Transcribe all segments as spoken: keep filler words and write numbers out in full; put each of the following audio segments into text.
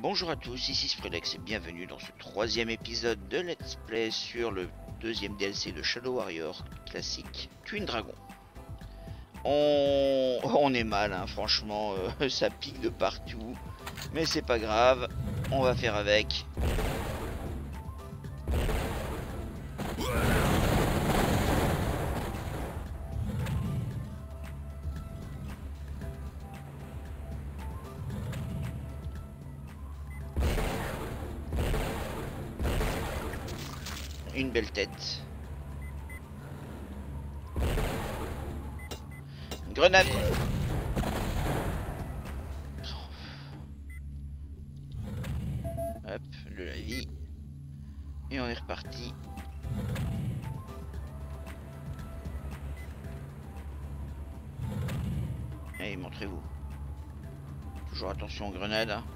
Bonjour à tous, ici Spreadex et bienvenue dans ce troisième épisode de Let's Play sur le deuxième D L C de Shadow Warrior classique Twin Dragon. On, on est mal, hein, franchement, euh, ça pique de partout, mais c'est pas grave, on va faire avec. Une belle tête. Une grenade. Hop, de la vie. Et on est reparti. Allez, montrez-vous. Toujours attention aux grenades. Hein.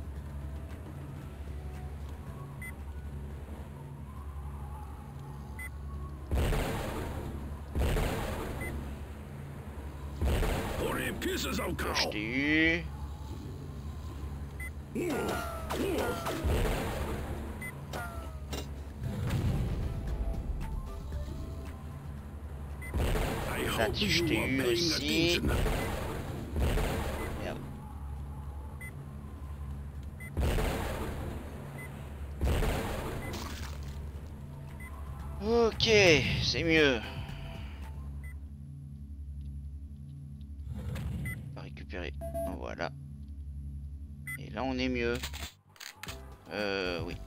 Je t'ai eu. Là, je t'ai eu aussi. Merde. Ok, c'est mieux. Voilà. Et là on est mieux. Euh oui.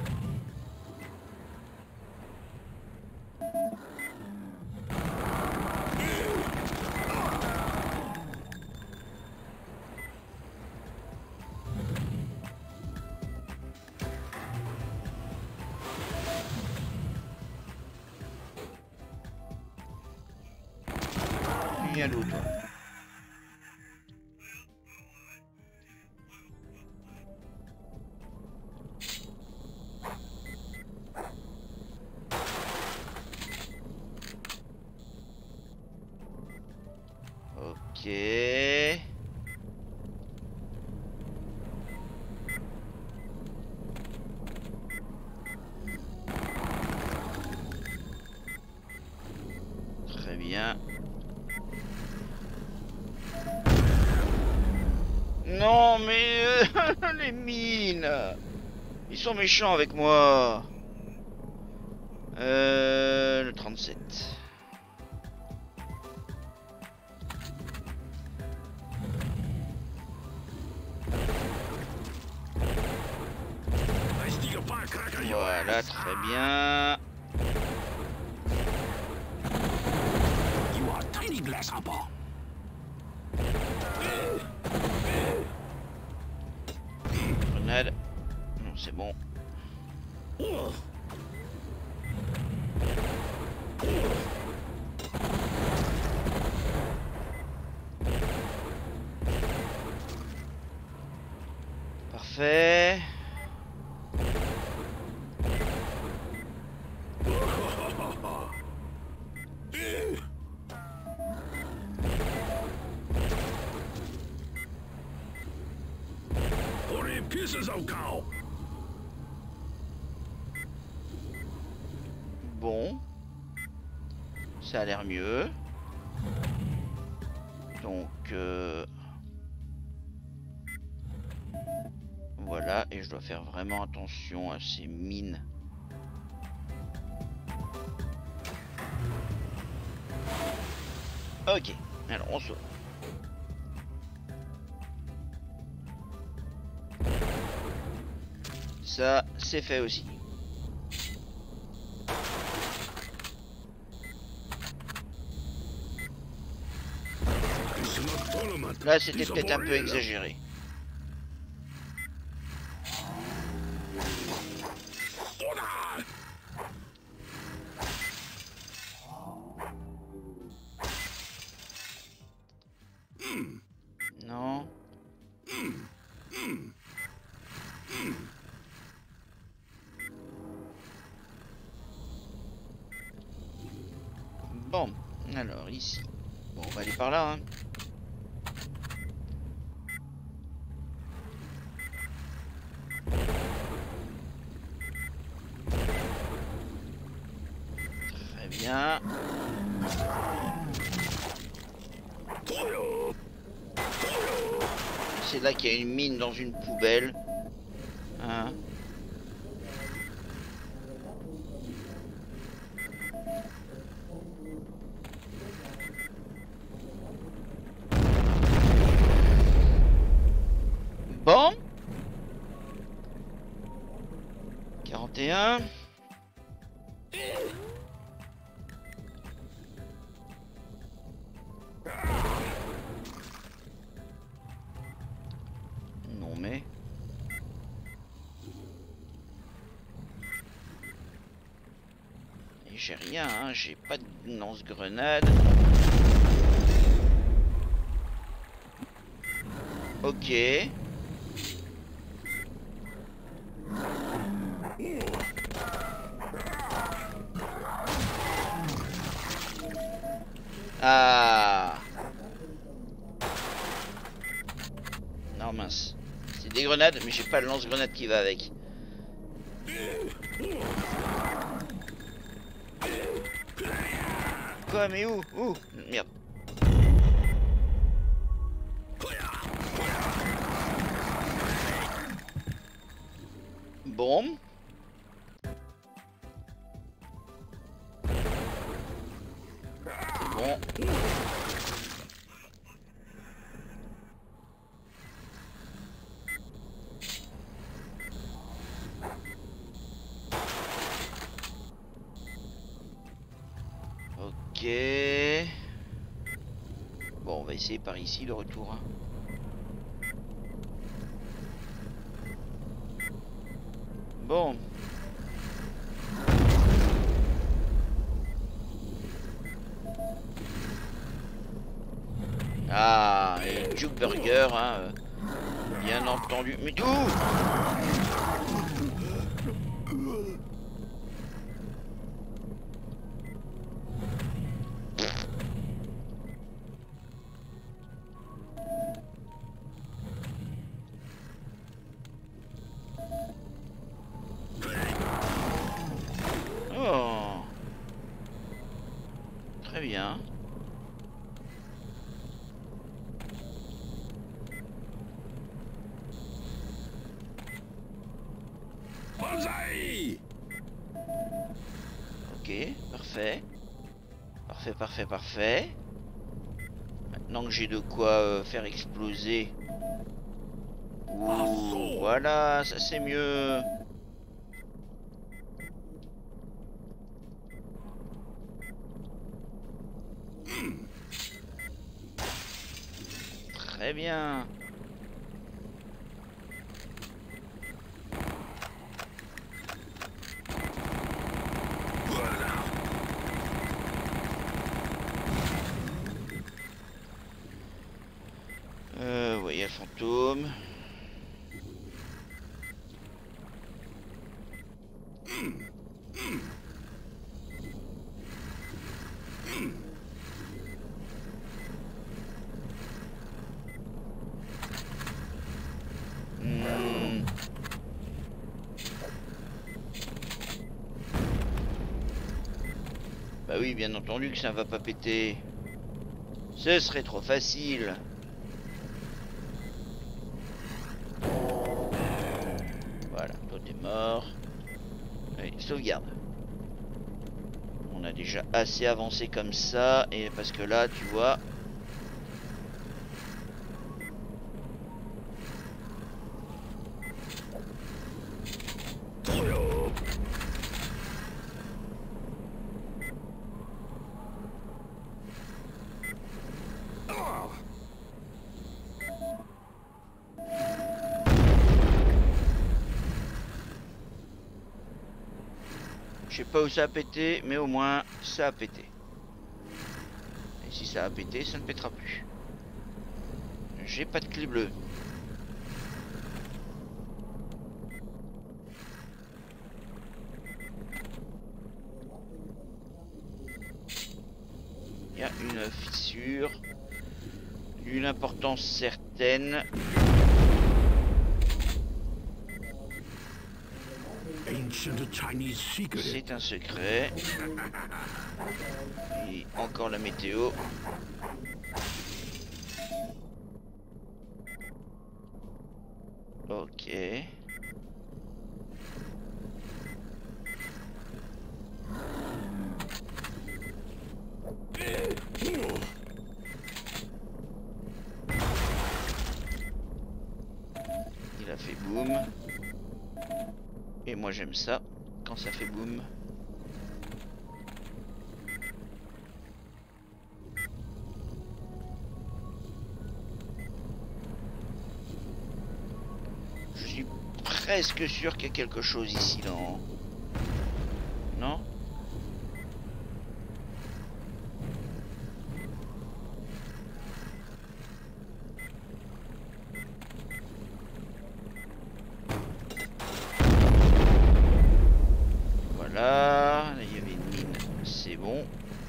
Viens l'autre. Ok. Très bien. Non mais euh, les mines, ils sont méchants avec moi. Euh, le trente-sept. Voilà, très bien. Grenade. Non, c'est bon. Parfait. Bon, ça a l'air mieux. Donc euh, voilà, et je dois faire vraiment attention à ces mines. Ok, alors on saute. Ça, c'est fait aussi. Là, c'était peut-être un peu exagéré. Non. Bon, alors ici. Bon, on va aller par là, hein. bien. C'est là qu'il y a une mine dans une poubelle. Hein? Bon. quarante et un. Non mais... J'ai rien, hein, j'ai pas de lance-grenade. Ok. Ah. Non mince. C'est des grenades, mais j'ai pas le lance-grenade qui va avec. Quoi, mais où? Où? Merde. Bon. C'est bon. Ok. Bon, on va essayer par ici le retour. Hein. Bon. Ah, et Duke Burger, hein, euh, bien entendu. Mais d'où? Oh. Très bien. Ok, parfait. Parfait, parfait, parfait. Maintenant que j'ai de quoi euh, faire exploser. Ouh, voilà, ça c'est mieux. Très bien. Euh, ouais, il y a le fantôme. Hmm. Bah oui, bien entendu que ça va pas péter. Ce serait trop facile. Voilà, toi t'es mort. Allez, sauvegarde. On a déjà assez avancé comme ça, et parce que là, tu vois... Je sais pas où ça a pété, mais au moins ça a pété. Et si ça a pété, ça ne pètera plus. J'ai pas de clé bleue. Il y a une fissure d'une importance certaine. C'est un secret. Et encore la météo. Ok. Il a fait boum. Et moi j'aime ça quand ça fait boum. Je suis presque sûr qu'il y a quelque chose ici, non? Non? Voilà, là il y avait une mine, c'est bon.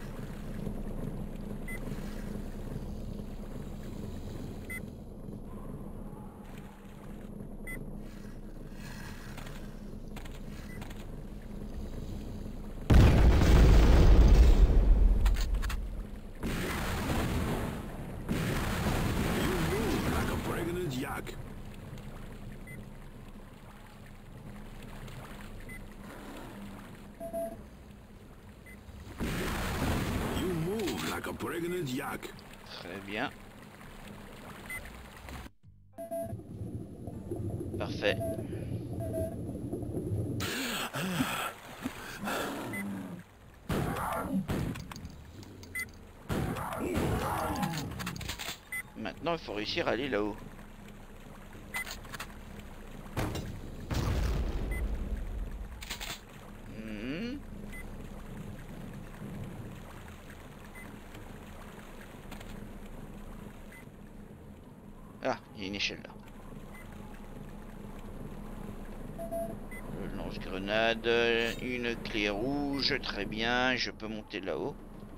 Très bien. Parfait. Maintenant, il faut réussir à aller là-haut. Hmm. Ah, il y a une échelle là. Le lance-grenade, une clé rouge, très bien, je peux monter là-haut.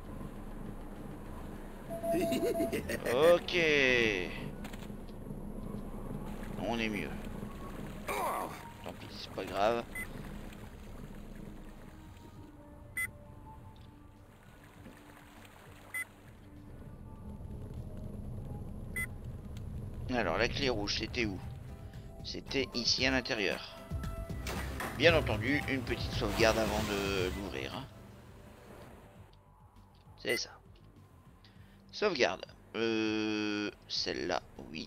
Ok. On est mieux. Tant pis, c'est pas grave. Alors, la clé rouge, c'était où? C'était ici à l'intérieur. Bien entendu, une petite sauvegarde avant de l'ouvrir. Hein. C'est ça. Sauvegarde. Euh, celle-là, oui.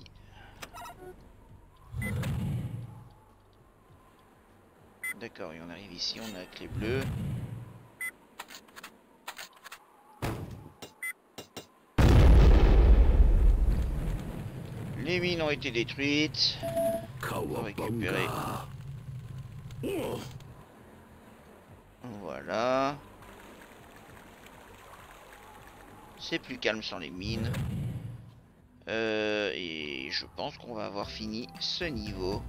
D'accord, et on arrive ici, on a la clé bleue. Les mines ont été détruites. On va récupérer. Voilà. C'est plus calme sans les mines. Euh, et je pense qu'on va avoir fini ce niveau.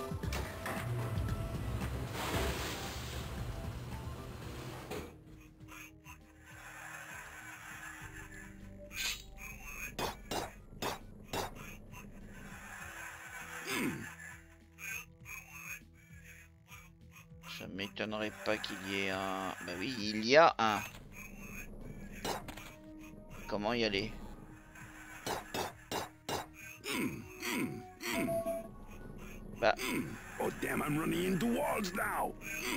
Ça m'étonnerait pas qu'il y ait un... Bah oui, il y a un... Comment y aller? Bah... Oh damn, I'm running into walls now.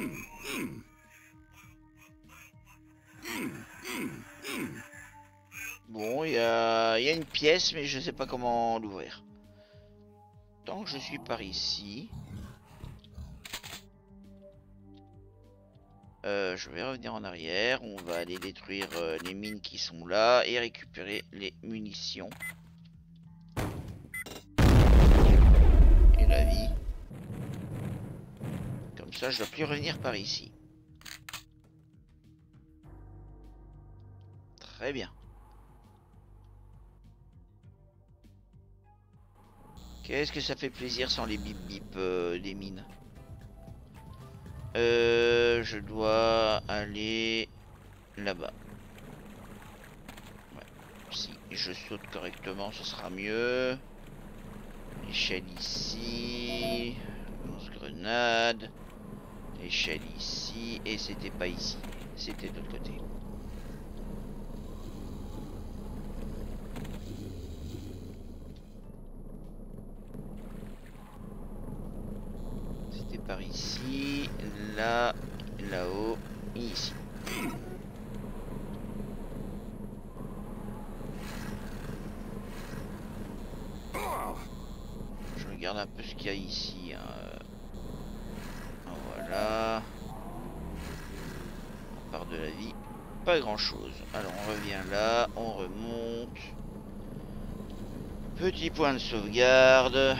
Bon, il y a... y a une pièce, mais je sais pas comment l'ouvrir. Tant que je suis par ici... Euh, je vais revenir en arrière, on va aller détruire euh, les mines qui sont là et récupérer les munitions. Et la vie. Comme ça, je dois plus revenir par ici. Très bien. Qu'est-ce que ça fait plaisir sans les bip bip euh, des mines. Euh, je dois aller là-bas. Ouais. Si je saute correctement, ce sera mieux. Échelle ici. Lance-grenade. Échelle ici. Et c'était pas ici. C'était de l'autre côté. C'était par ici. Là. Là-haut. Et ici. Je regarde un peu ce qu'il y a ici. Hein. Voilà. On part de la vie. Pas grand chose. Alors on revient là. On remonte. Petit point de sauvegarde.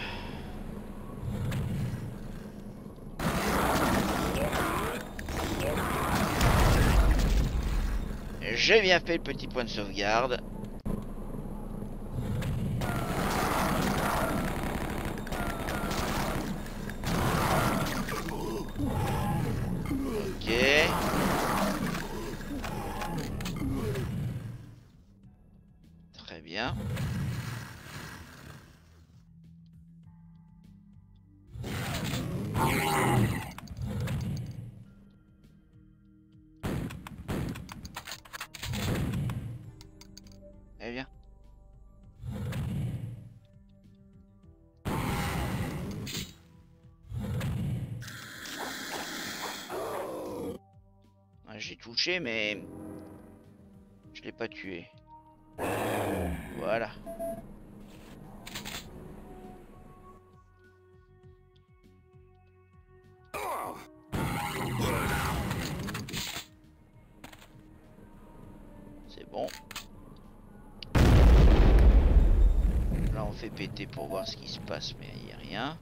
J'ai bien fait le petit point de sauvegarde. Ok. Très bien. Eh bien. J'ai touché, mais je l'ai pas tué. Voilà. C'est bon. Là, on fait péter pour voir ce qui se passe, mais il n'y a rien.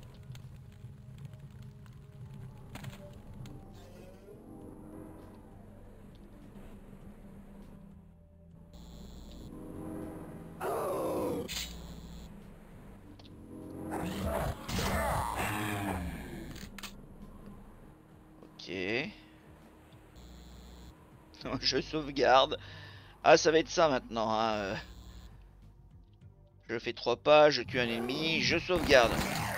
Je sauvegarde. Ah, ça va être ça maintenant. Hein. Je fais trois pas, je tue un ennemi, je sauvegarde.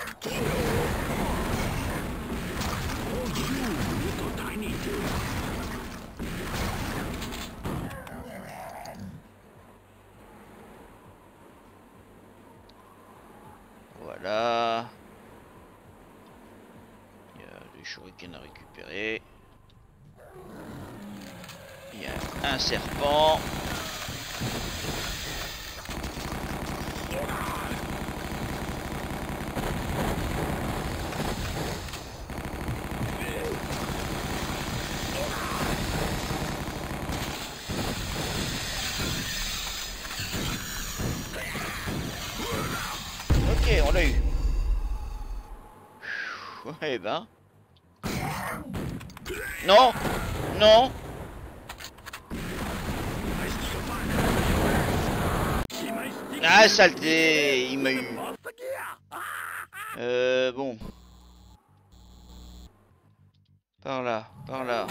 Voilà. Il y a des shurikens à récupérer. Il y a un serpent. Ok, on l'a eu. Eh ben. Non, non. Ah, saleté, il m'a eu. Euh, bon. Par là, par là.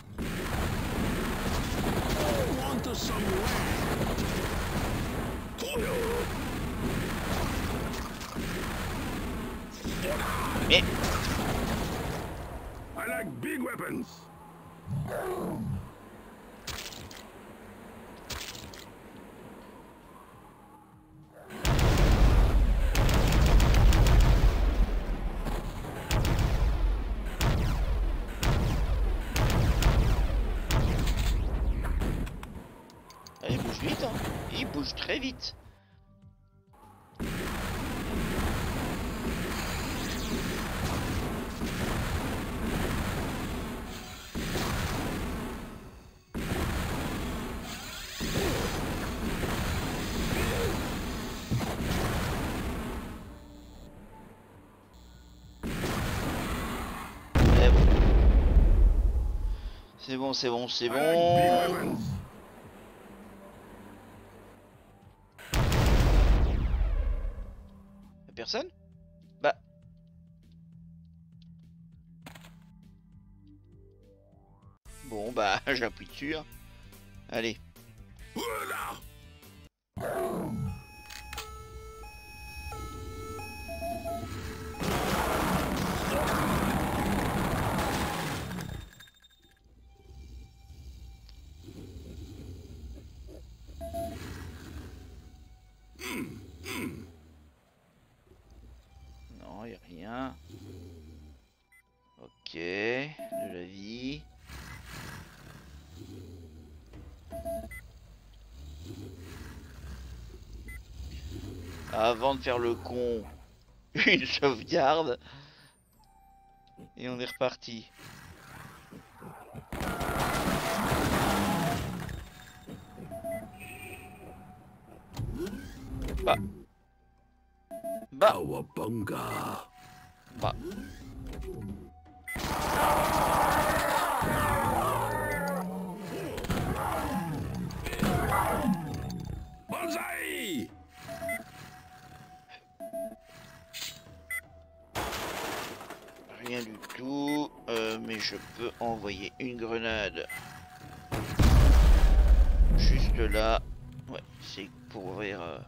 Mais... I like big weapons. Il bouge vite, hein. Il bouge très vite. C'est bon, c'est bon, c'est bon. Y'a personne? Bah. Bon, bah, j'appuie dessus. Hein. Allez. Ok, de la vie. Avant de faire le con, une sauvegarde. Et on est reparti. Bah. Bah. Cowabunga. Bah. Bullseye! Rien du tout, euh, mais je peux envoyer une grenade juste là. Ouais, c'est pour ouvrir. Euh...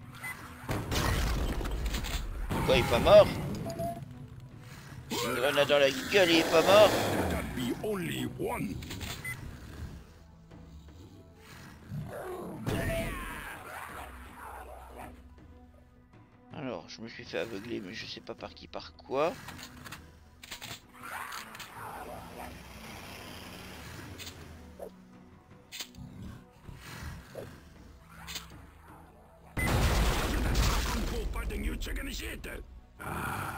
Quoi, il est pas mort? Une grenade dans la gueule, il est pas mort? That be only one. Alors, je me suis fait aveugler, mais je sais pas par qui, par quoi. You chicken shit. Ah.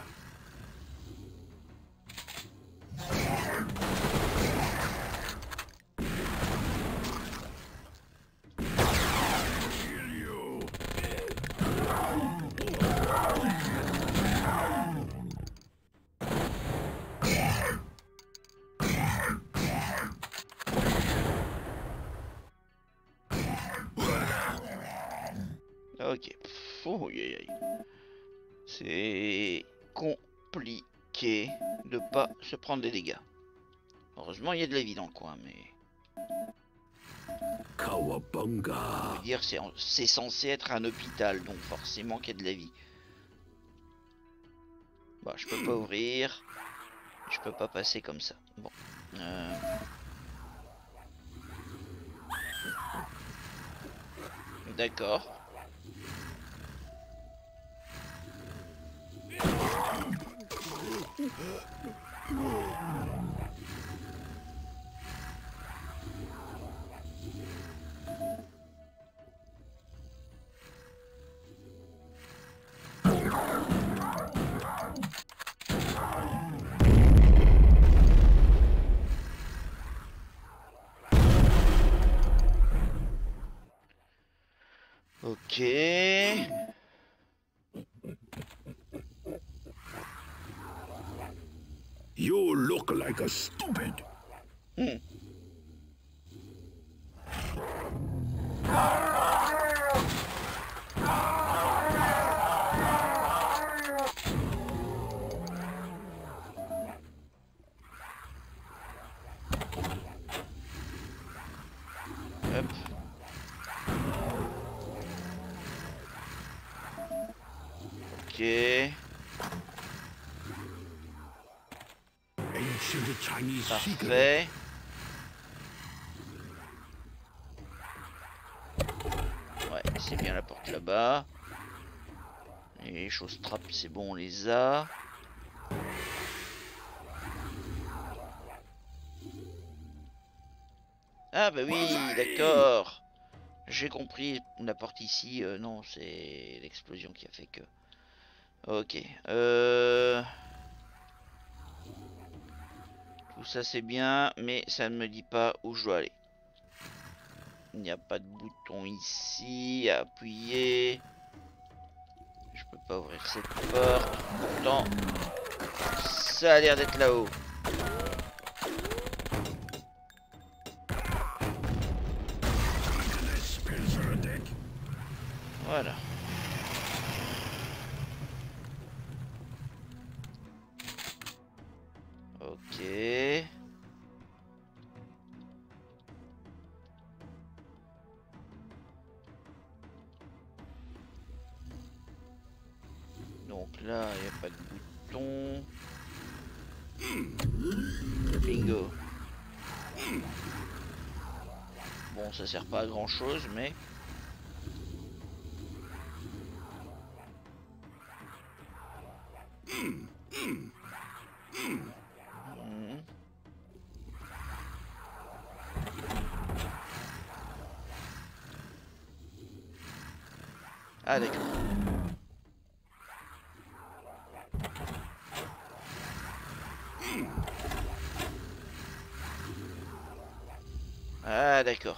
Kill you. Ok. Oh, yeah, yeah. C'est compliqué de pas se prendre des dégâts. Heureusement, il y a de la vie dans le coin, mais... Cowabunga. Je veux dire, c'est censé être un hôpital, donc forcément qu'il y a de la vie. Bah, je peux pas ouvrir. Je peux pas passer comme ça. Bon. Euh... D'accord. Ok. You look like a stupid. Hmm. Hop. Ok. Ancient Chinese secret. Parfait. Ouais, c'est bien la porte là-bas. Et les choses trappes, c'est bon, on les a. Ah bah oui, d'accord. J'ai compris, la porte ici, euh, non, c'est l'explosion qui a fait que... Ok, euh... tout ça c'est bien, mais ça ne me dit pas où je dois aller. Il n'y a pas de bouton ici à appuyer. Je peux pas ouvrir cette porte. Pourtant, ça a l'air d'être là-haut. Voilà. Ok. Donc là, il n'y a pas de bouton. Bingo. Bon, ça sert pas à grand chose, mais... Ah d'accord. Ah d'accord.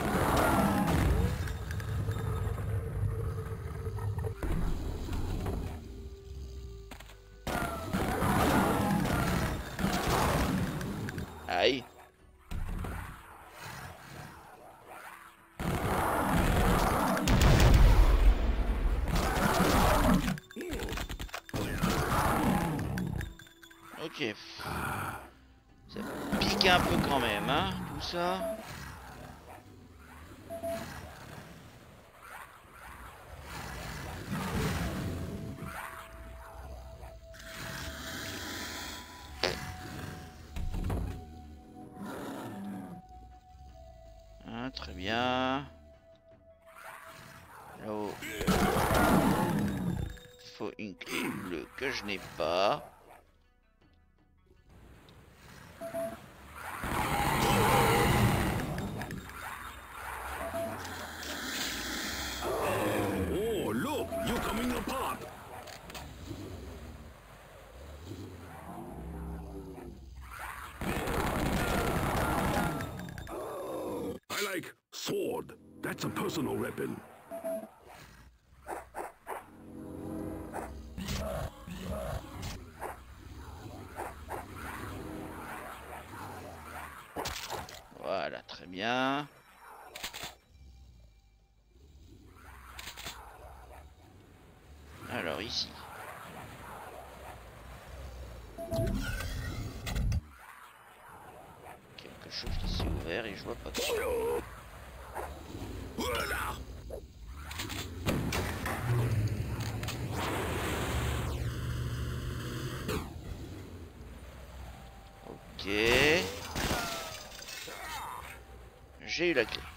Aïe. Ok. Ça pique un peu quand même, hein, tout ça. Hein, très bien. Là-haut. Il faut une clé bleue que je n'ai pas. Oh, look, you're coming apart. I like sword. That's a personal weapon. Voilà, très bien. Alors ici. Quelque chose qui s'est ouvert et je vois pas quoi. Voilà. Ok. J'ai eu la clé.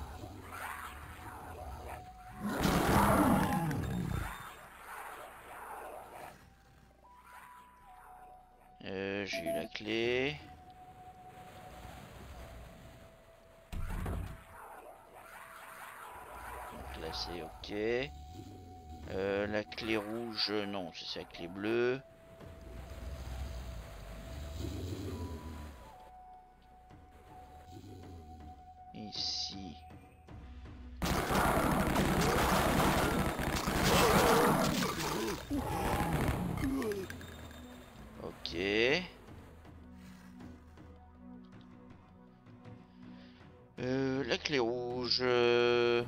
Euh, j'ai eu la clé. Donc là c'est ok. Euh, la clé rouge, non, c'est la clé bleue. Ici. Ok. Euh, la clé rouge. euh,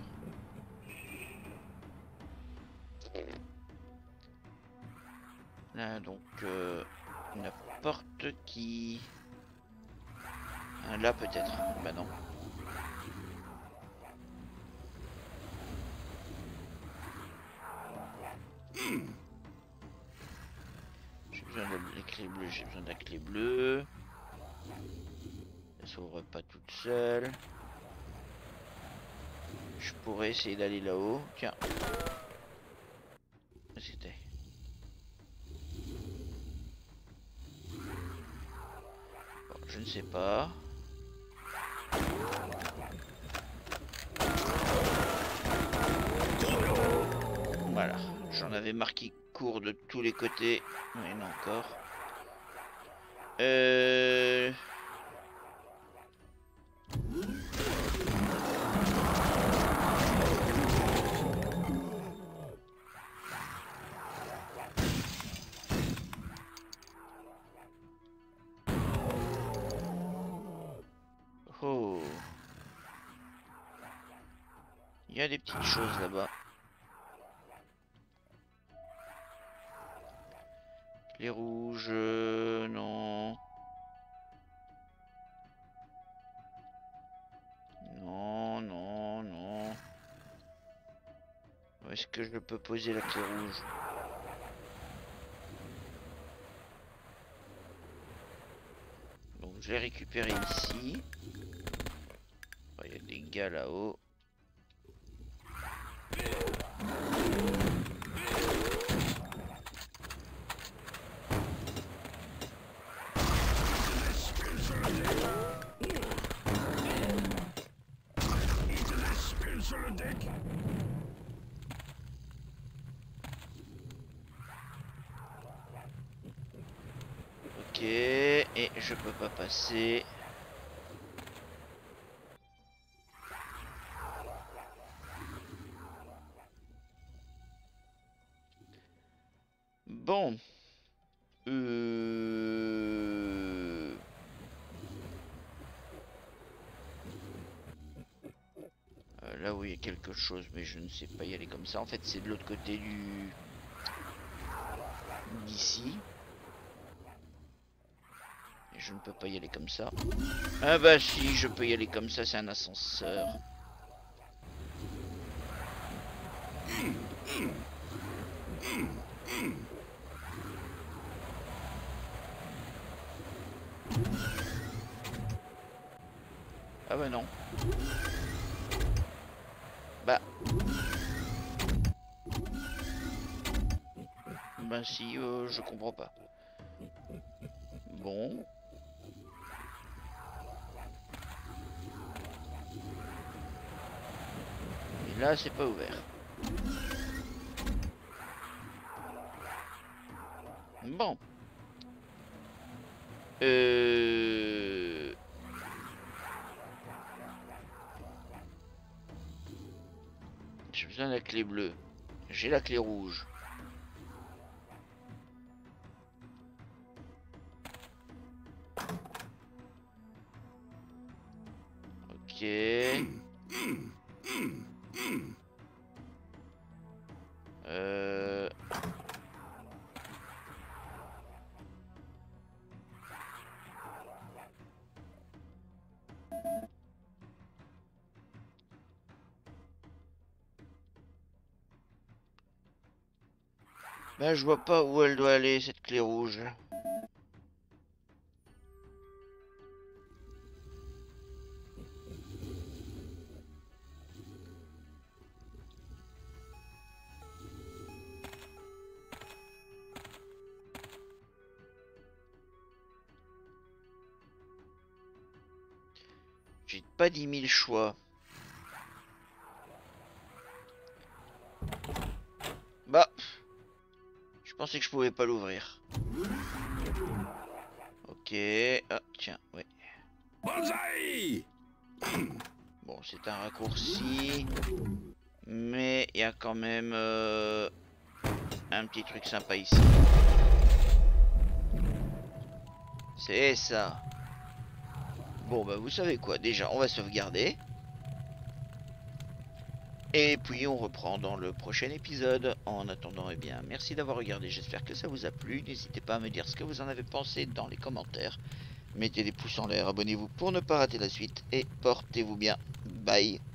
Là, donc, euh, une porte qui... Ah, là, peut-être. Bah non. J'ai besoin de la clé bleue, j'ai besoin de la clé bleue. Elle s'ouvre pas toute seule. Je pourrais essayer d'aller là-haut. Tiens. C'était. Bon, je ne sais pas. Voilà. J'en avais marqué court de tous les côtés. Mais non, encore. Euh... Oh. Il y a des petites choses là-bas. Les rouges, euh, non. Non, non, non. Où est-ce que je peux poser la clé rouge? Donc je l'ai récupéré ici. Il y a des gars là-haut. Ok, et je peux pas passer. Bon. Euh... Euh, là où il y a quelque chose, mais je ne sais pas y aller comme ça. En fait, c'est de l'autre côté du... d'ici. Et je ne peux pas y aller comme ça. Ah bah si, je peux y aller comme ça, c'est un ascenseur. Ah bah non. Bah. Bah si, euh, je comprends pas. Bon. Et là, c'est pas ouvert. Bon. Euh... J'ai besoin de la clé bleue. J'ai la clé rouge. Ok. Euh... Ben, je vois pas où elle doit aller, cette clé rouge. J'ai pas dix mille choix. Bah... Je pensais que je pouvais pas l'ouvrir. Ok. Ah, tiens, ouais. Bullseye! Bon, c'est un raccourci. Mais il y a quand même euh, un petit truc sympa ici. C'est ça. Bon, bah vous savez quoi. Déjà, on va sauvegarder. Et puis on reprend dans le prochain épisode. En attendant, eh bien, merci d'avoir regardé. J'espère que ça vous a plu. N'hésitez pas à me dire ce que vous en avez pensé dans les commentaires. Mettez des pouces en l'air, abonnez-vous pour ne pas rater la suite. Et portez-vous bien. Bye.